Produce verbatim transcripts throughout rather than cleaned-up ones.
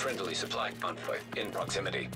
Friendly supply convoy in proximity.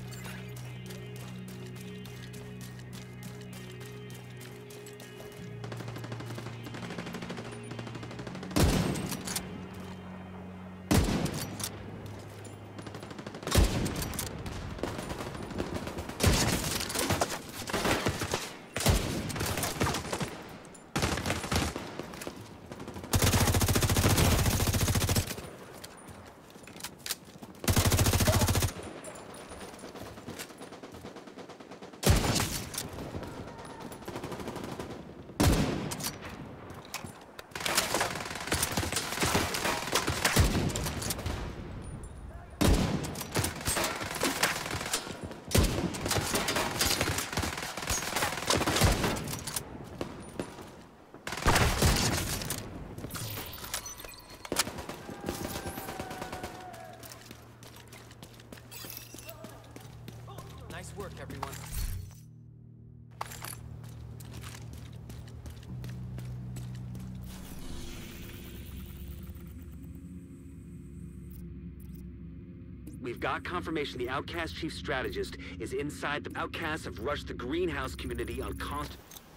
Nice work, everyone. We've got confirmation the Outcast Chief Strategist is inside. The Outcasts have rushed the greenhouse community on cost...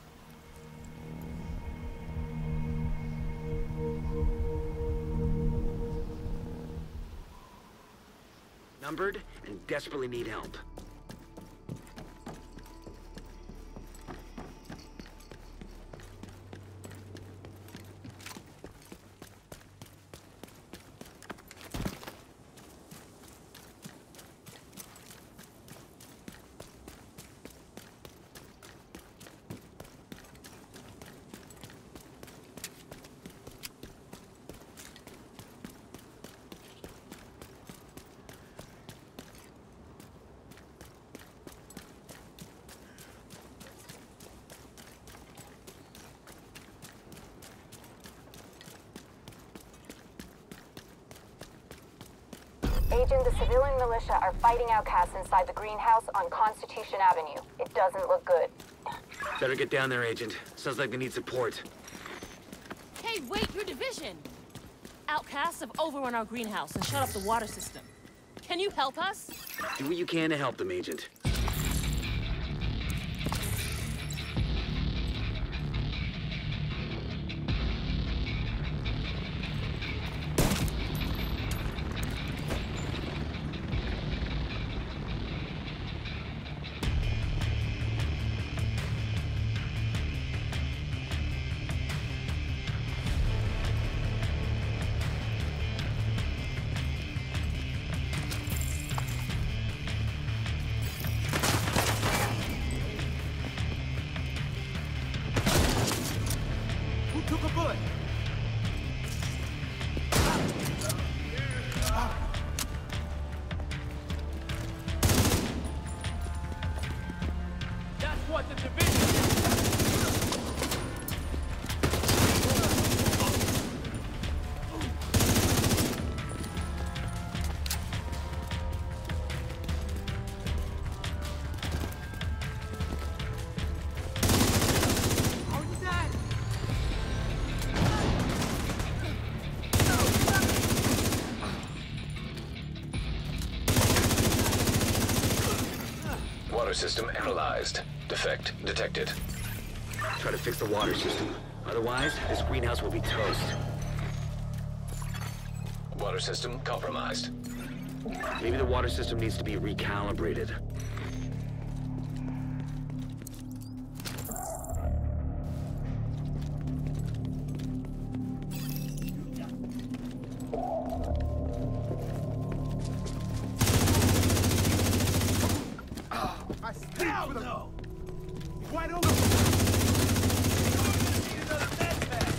numbered and desperately need help. Agent, the civilian militia are fighting outcasts inside the greenhouse on Constitution Avenue. It doesn't look good. Better get down there, Agent. Sounds like they need support. Hey, wait, your division! Outcasts have overrun our greenhouse and shut off the water system. Can you help us? Do what you can to help them, Agent. Took a bullet. That's what the division. Water system analyzed. Defect detected. Try to fix the water system. Otherwise, this greenhouse will be toast. Water system compromised. Maybe the water system needs to be recalibrated. I still with no. Wide open. Need another med pack.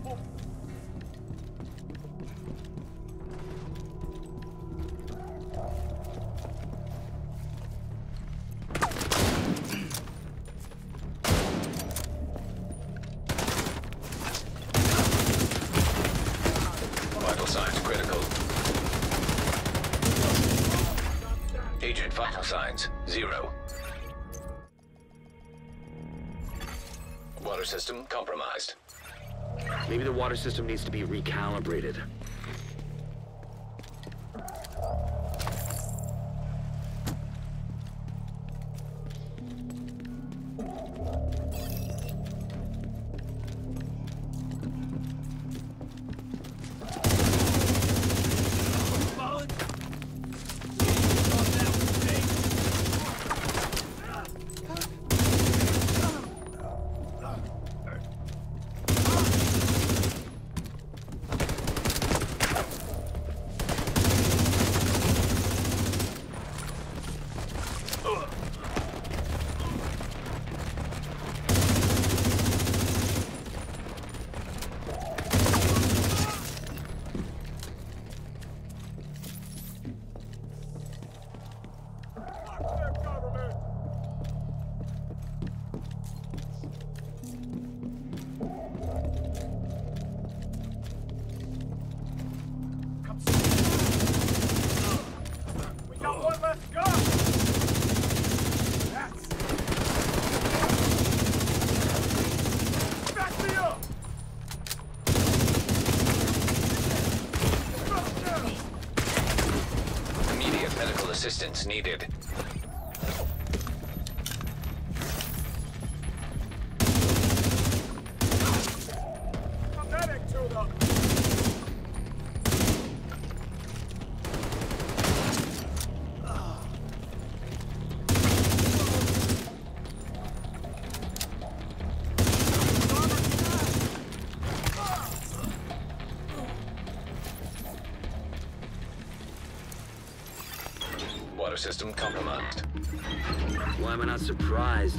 Vital signs critical. Agent vital signs zero. Water system compromised. Maybe the water system needs to be recalibrated. We got one left to go! That's... Back me up! Immediate medical assistance needed. Medic to the... Water system compromised. Why am I not surprised?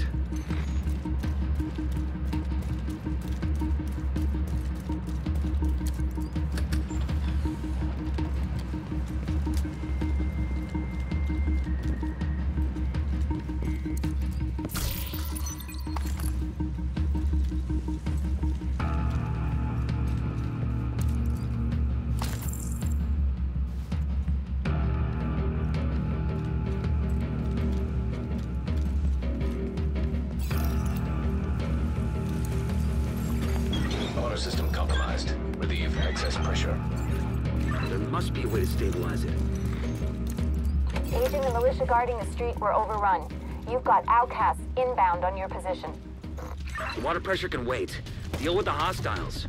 Water system compromised. Relieve excess pressure. There must be a way to stabilize it. Agent and militia guarding the street were overrun. You've got outcasts inbound on your position. The water pressure can wait. Deal with the hostiles.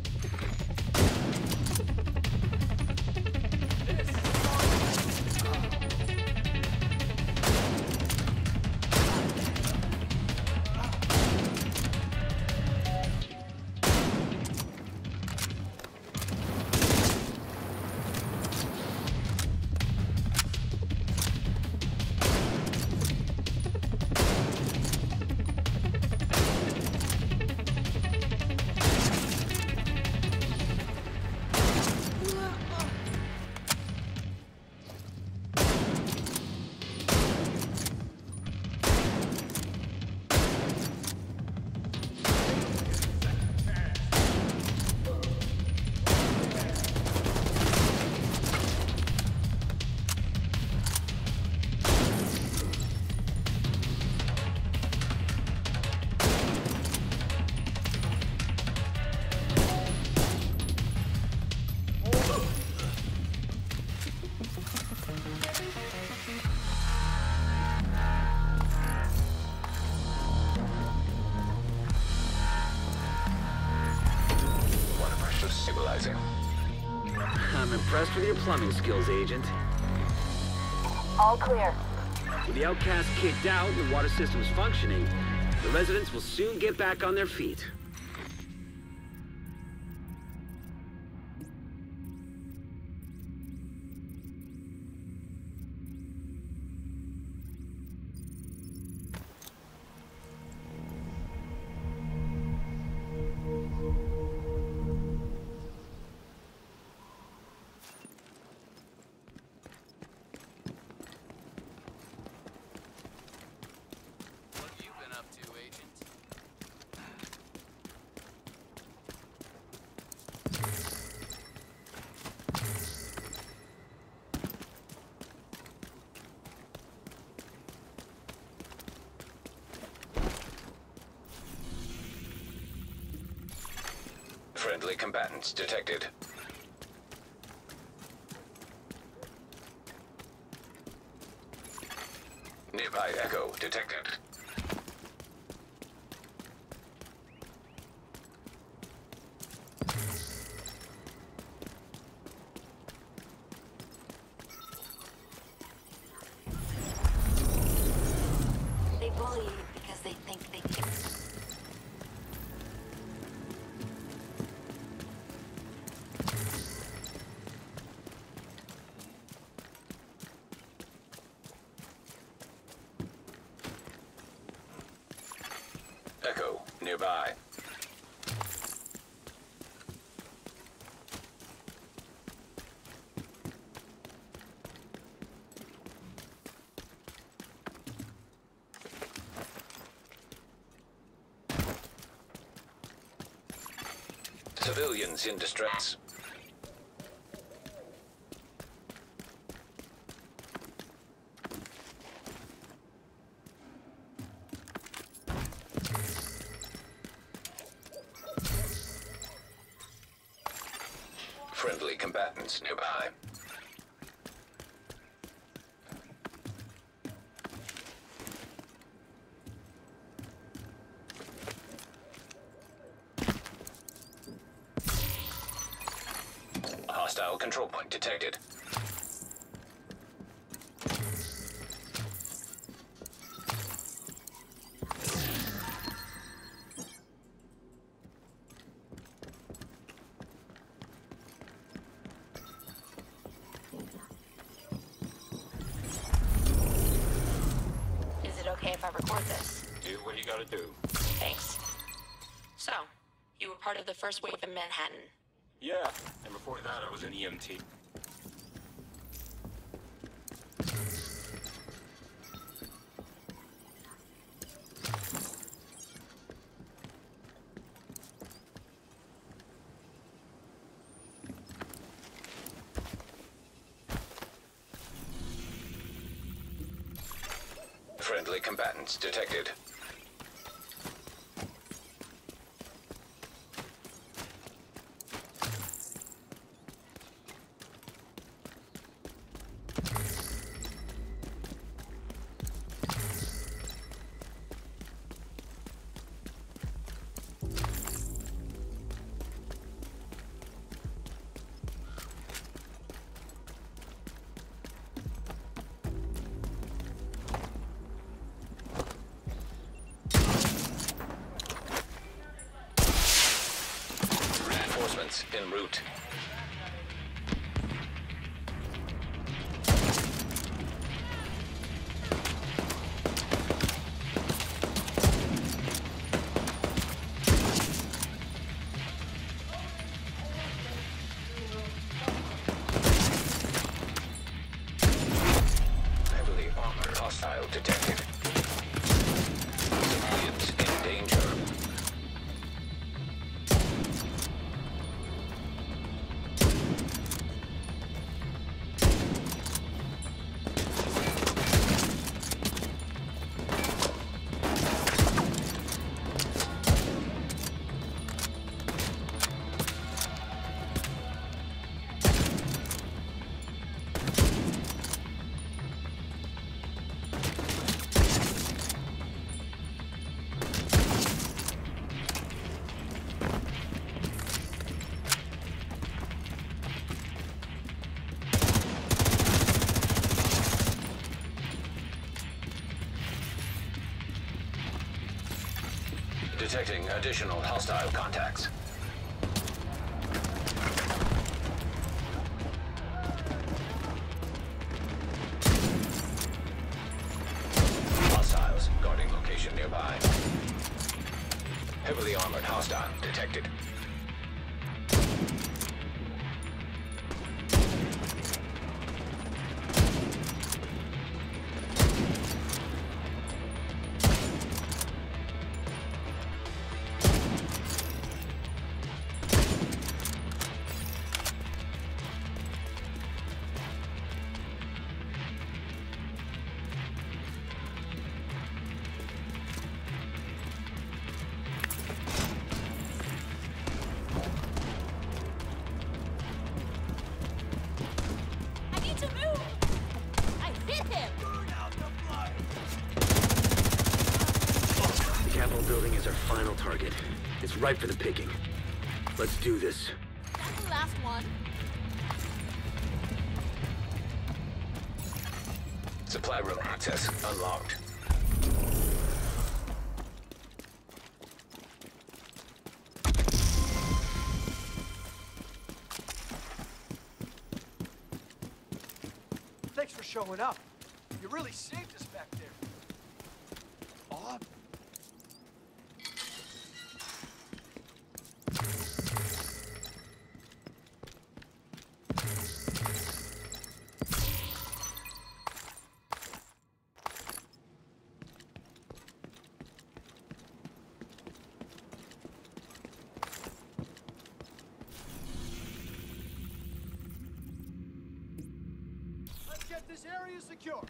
Stabilizing. I'm impressed with your plumbing skills, Agent. All clear. With the outcasts kicked out and the water systems functioning, the residents will soon get back on their feet. Friendly combatants detected. Nearby Echo detected. They bully you because they think they can. Echo nearby. Civilians in distress. Friendly combatants nearby. Hostile control point detected. Is it okay if I record this? Do what you gotta do. Thanks. So, you were part of the first wave in Manhattan. Yeah, and before that I was an E M T. Friendly combatants detected. Reinforcements en route. Heavily armored hostile detected. Civilians in danger. Detecting additional hostile contacts. Hostiles guarding location nearby. Heavily armored hostile detected. target. It's ripe for the picking. Let's do this. That's the last one. Supply room access unlocked. Thanks for showing up. You really saved us back there. Oh. Let's get this area secure.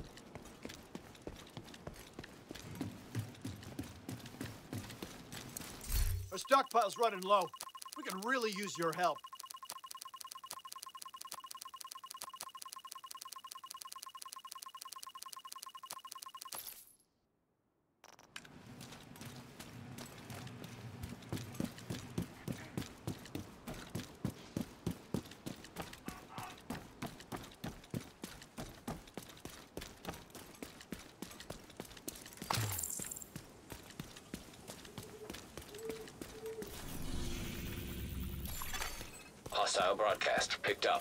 Our stockpile's running low. We can really use your help. Hostile broadcast picked up.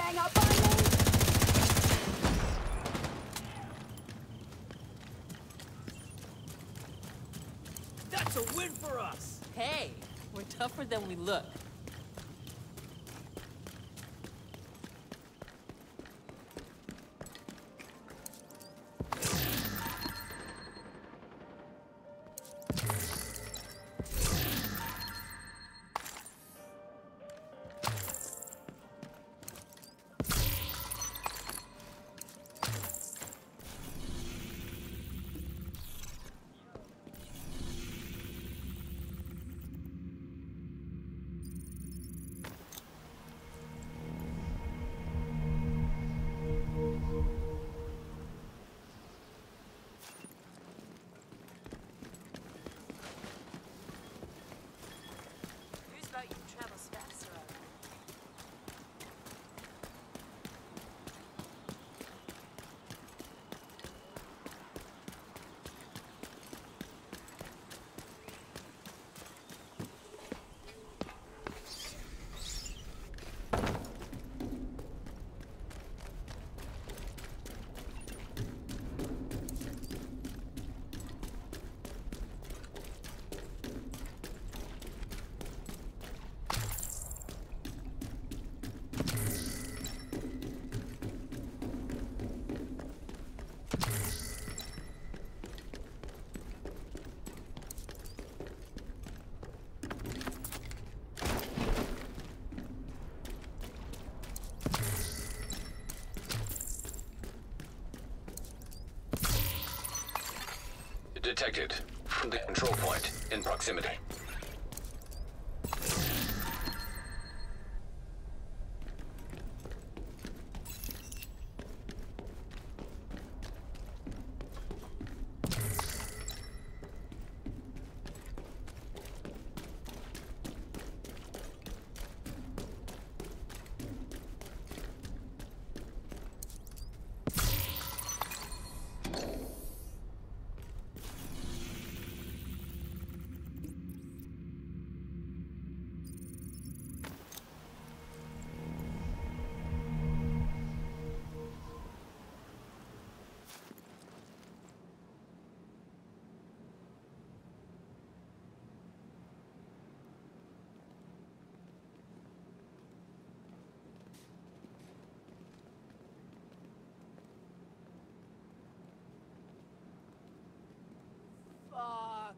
gang up on me? That's a win for us! Hey, we're tougher than we look. Detected. From the control point in proximity. Fuck.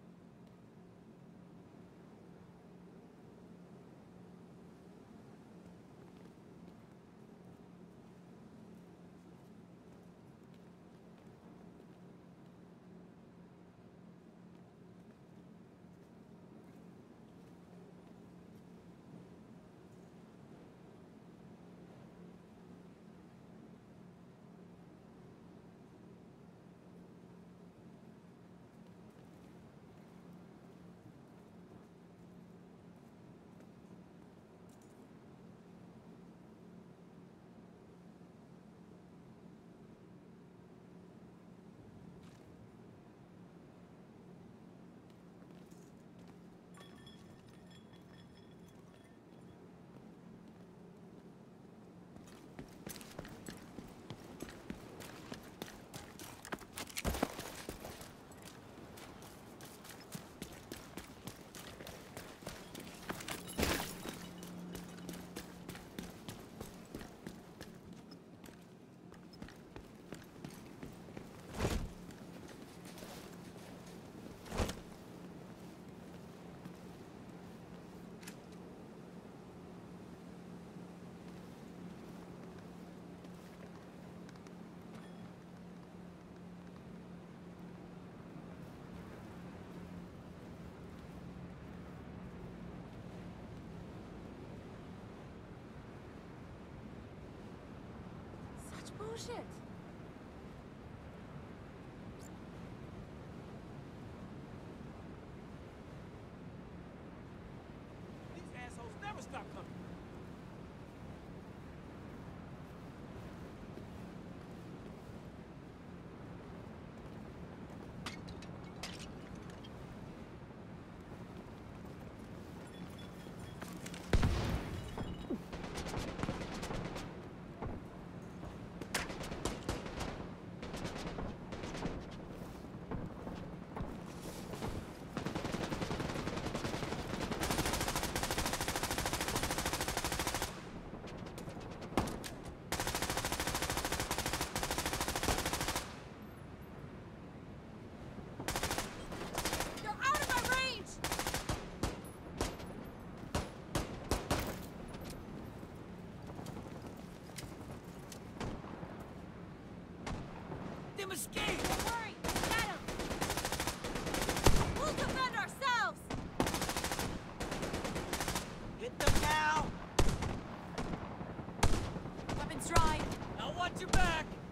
Bullshit. These assholes never stop coming. him escape! Don't worry, get him! We'll defend ourselves! Hit them now! Weapons dry. Now watch your back!